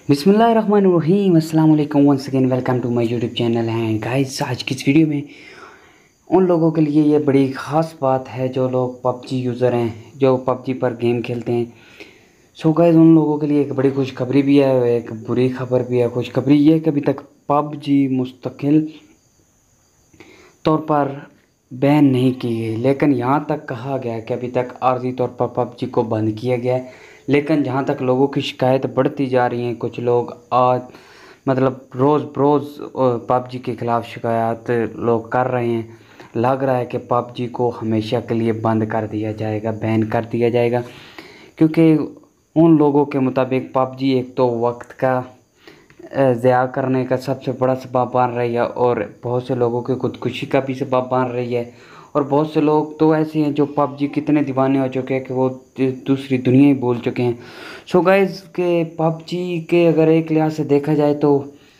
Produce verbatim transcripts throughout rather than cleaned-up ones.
बिस्मिल्लाहिर्रहमानिर्रहीम अस्सलाम वालेकुम once again welcome to my YouTube channel हैं गाइस। आज की इस वीडियो में उन लोगों के लिए ये बड़ी ख़ास बात है जो लोग पबजी यूज़र हैं, जो पबजी पर गेम खेलते हैं। सो गाइस, उन लोगों के लिए एक बड़ी खुशखबरी भी है, एक बुरी खबर भी है। खुशखबरी ये कि अभी तक पबजी मुस्तकिल तौर पर बैन नहीं की गई, लेकिन यहाँ तक कहा गया है कि अभी तक आर्जी तौर पर पबजी को बंद किया गया है। लेकिन जहाँ तक लोगों की शिकायत बढ़ती जा रही हैं, कुछ लोग आज मतलब रोज़ बरोज़ पबजी के ख़िलाफ़ शिकायत लोग कर रहे हैं। लग रहा है कि पबजी को हमेशा के लिए बंद कर दिया जाएगा, बैन कर दिया जाएगा, क्योंकि उन लोगों के मुताबिक पबजी एक तो वक्त का ज़िया करने का सबसे बड़ा सबब बन रही है और बहुत से लोगों की खुदकुशी का भी सबब बन रही है। और बहुत से लोग तो ऐसे हैं जो पबजी कितने दीवाने हो चुके हैं कि वो दूसरी दुनिया ही भूल चुके हैं। सो गाइस, के पबजी के अगर एक लिहाज से देखा जाए तो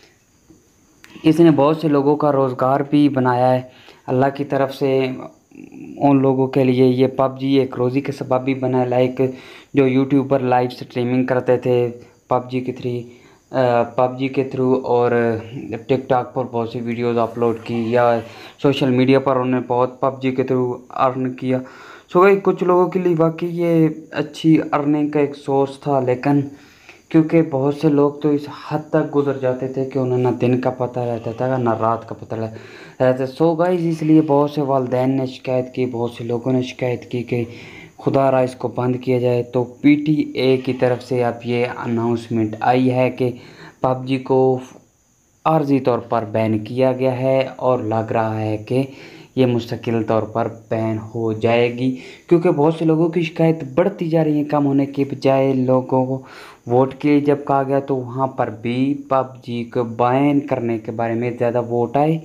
इसने बहुत से लोगों का रोज़गार भी बनाया है। अल्लाह की तरफ से उन लोगों के लिए ये पबजी एक रोज़ी के सबब भी बना है। लाइक जो यूट्यूबर लाइव स्ट्रीमिंग करते थे पबजी के थ्री पबजी के थ्रू और टिकटॉक पर बहुत सी वीडियोस अपलोड की, या सोशल मीडिया पर उन्होंने बहुत पबजी के थ्रू अर्न किया। सो भाई, कुछ लोगों के लिए वाकई ये अच्छी अर्निंग का एक सोर्स था, लेकिन क्योंकि बहुत से लोग तो इस हद तक गुजर जाते थे कि उन्हें ना दिन का पता रहता था ना रात का पता रहता था। सो गाइस, इसलिए बहुत से वालिदैन ने शिकायत की, बहुत से लोगों ने शिकायत की कि खुदा रहा इसको बंद किया जाए। तो पीटीए की तरफ से अब ये अनाउंसमेंट आई है कि पबजी को आर्जी तौर पर बैन किया गया है और लग रहा है कि ये मुस्तकिल तौर पर बैन हो जाएगी, क्योंकि बहुत से लोगों की शिकायत बढ़ती जा रही है। कम होने के बजाय लोगों को वोट के लिए जब कहा गया तो वहाँ पर भी पबजी को बैन करने के बारे में ज़्यादा वोट आए।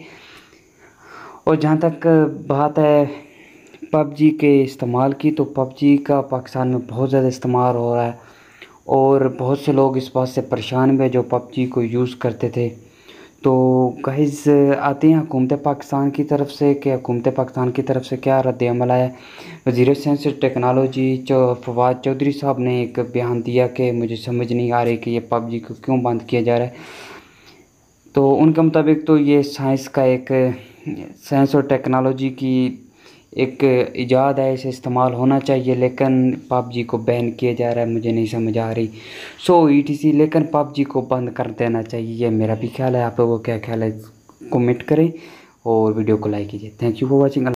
और जहाँ तक बात है पबजी के इस्तेमाल की, तो पबजी का पाकिस्तान में बहुत ज़्यादा इस्तेमाल हो रहा है और बहुत से लोग इस बात से परेशान भी जो पबजी को यूज़ करते थे। तो गाइस, आते हैं हुकूमत पाकिस्तान की तरफ से कि हुकूमत पाकिस्तान की तरफ से क्या रद्द अमल आया। वज़ीर साइंस और टेक्नोलॉजी जो फवाद चौधरी साहब ने एक बयान दिया कि मुझे समझ नहीं आ रही कि ये पबजी को क्यों बंद किया जा रहा है। तो उनके मुताबिक तो ये साइंस का एक साइंस और टेक्नोलॉजी की एक इजाद है, इसे इस्तेमाल होना चाहिए, लेकिन पबजी को बैन किया जा रहा है, मुझे नहीं समझ आ रही। सो ईटीसी लेकिन पबजी को बंद कर देना चाहिए, ये मेरा भी ख्याल है। आप लोगों का क्या ख्याल है, कमेंट करें और वीडियो को लाइक कीजिए। Thank you for watching.